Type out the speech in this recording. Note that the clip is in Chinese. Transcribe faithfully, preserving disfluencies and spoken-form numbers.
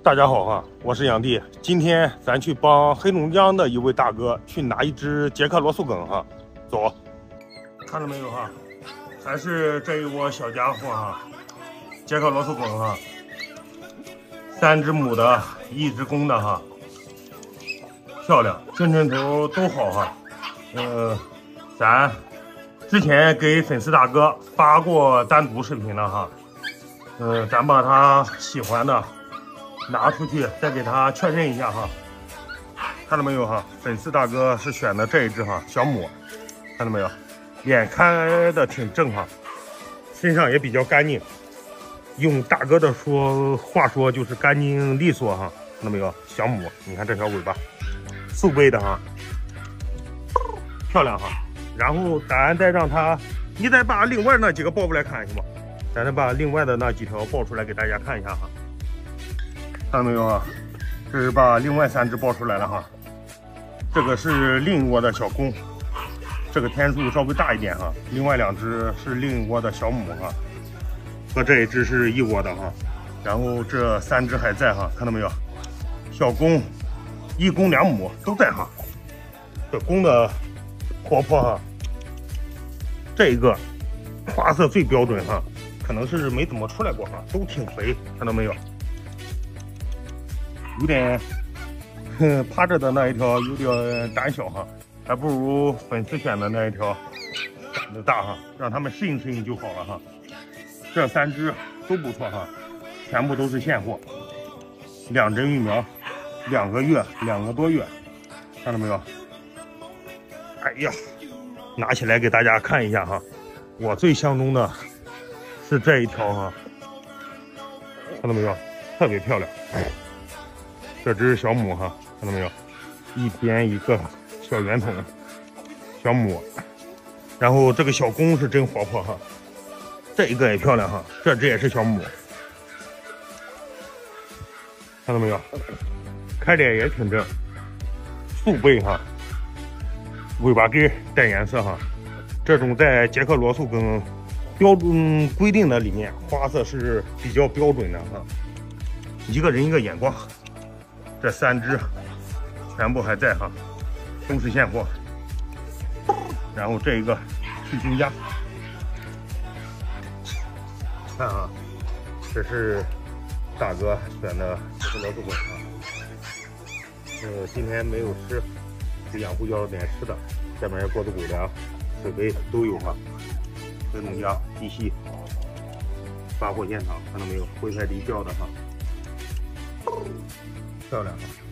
大家好哈，我是杨弟。今天咱去帮黑龙江的一位大哥去拿一只捷克罗素梗哈，走，看到没有哈？还是这一窝小家伙哈，捷克罗素梗哈，三只母的，一只公的哈，漂亮，正正头都好哈。呃，咱之前给粉丝大哥发过单独视频了哈，呃，咱把他喜欢的拿出去，再给他确认一下哈。看到没有哈？粉丝大哥是选的这一只哈，小母，看到没有？脸开的挺正哈，身上也比较干净。用大哥的说话说就是干净利索哈。看到没有？小母，你看这条尾巴，素背的哈，漂亮哈。然后咱再让他，你再把另外那几个抱过来看行吗？咱再把另外的那几条抱出来给大家看一下哈。看到没有啊？这是把另外三只抱出来了哈。这个是另一窝的小公，这个天数稍微大一点哈。另外两只是另一窝的小母哈，和这一只是一窝的哈。然后这三只还在哈，看到没有？小公，一公两母都在哈。这公的活泼哈，这一个花色最标准哈，可能是没怎么出来过哈，都挺肥，看到没有？有点哼趴着的那一条有点胆小哈，还不如粉丝选的那一条胆子大哈，让他们适应适应就好了哈。这三只都不错哈，全部都是现货，两针育苗，两个月，两个多月，看到没有？哎呀，拿起来给大家看一下哈，我最相中的是这一条哈，看到没有？特别漂亮。这只小母哈，看到没有？一边一个小圆筒，小母。然后这个小公是真活泼哈，这一个也漂亮哈，这只也是小母，看到没有？开脸也挺正，素背哈，尾巴根带颜色哈。这种在捷克罗素梗标准规定的里面，花色是比较标准的哈。一个人一个眼光。这三只全部还在哈，都是现货。然后这一个去新家，看啊，这是大哥选的捷克罗素梗啊。呃，今天没有吃，给养护要了点吃的，下面锅子狗粮、水杯都有哈。黑龙江地系发货现场，看到没有？灰彩地掉的哈。漂亮啊！